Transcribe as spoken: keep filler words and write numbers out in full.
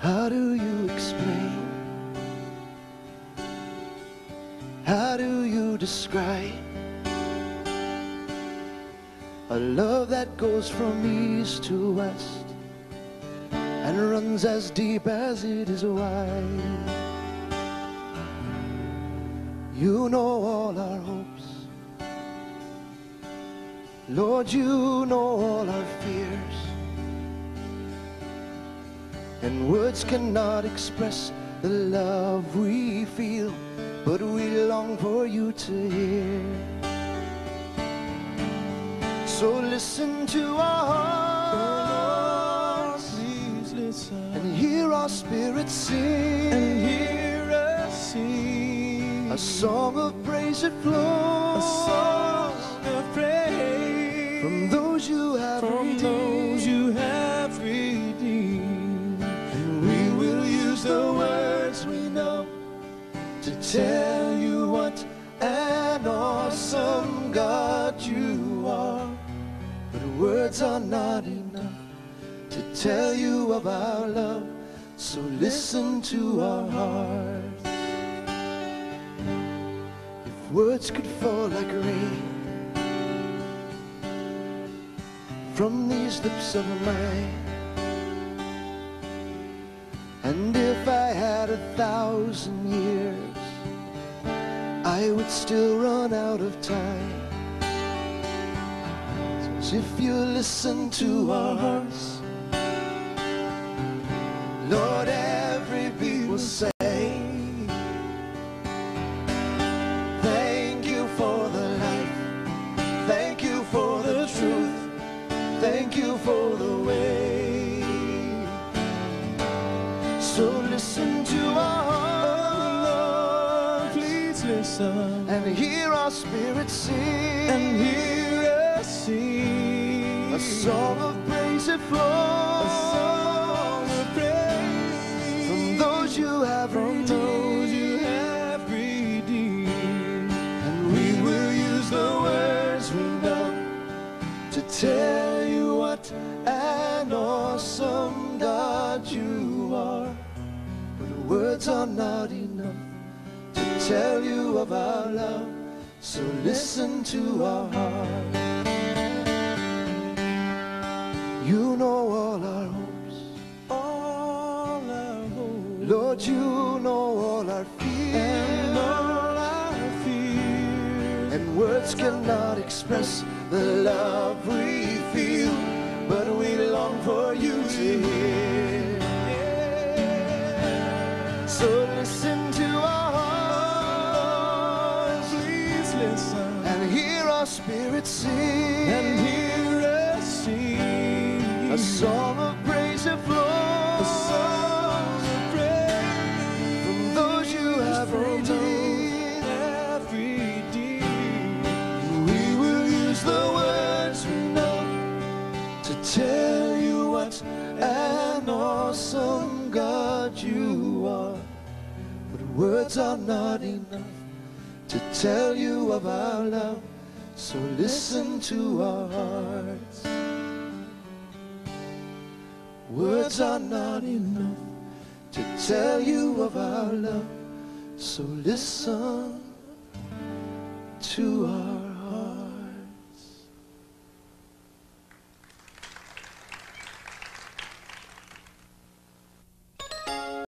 How do you explain? How do you describe a love that goes from east to west and runs as deep as it is wide? You know all our hopes, Lord, you know all our fears, and words cannot express the love we feel, but we long for you to hear. So listen to our hearts, oh, please listen, and hear our spirits sing, and hear us sing a song of praise that flows, a song of praise from those you have from redeemed. those you have redeemed. And we will use the words we know to tell you what an awesome God you are. But words are not enough to tell you of our love, so listen to our hearts. If words could fall like rain from these lips of mine, and if I had a thousand years, I would still run out of time. So if you listen to our hearts, Lord, every beat will say, thank you for the life, thank you for the truth, thank you for the way. So listen to our hearts, Oh Lord, please listen, and hear our spirits sing, and hear us sing a song of praise that flows, a song of praise from those you have from redeemed. those you have redeemed. And we will use the words we know to tell you what an awesome God you are. But words are not enough to tell you of our love, so listen to our heart. You know all our hopes, All our hope, Lord, you know all our fears, and all our fears, and words cannot express the love we feel, but we long for you to hear. So listen to our hearts, please listen, and hear our spirits sing, and hear us sing a song of praise that flows, a song of praise from those you have from those redeemed. have redeemed. We will use the words we know to tell you what an awesome God you are. But words are not enough to tell you of our love, so listen to our hearts. Words are not enough to tell you of our love, so listen to our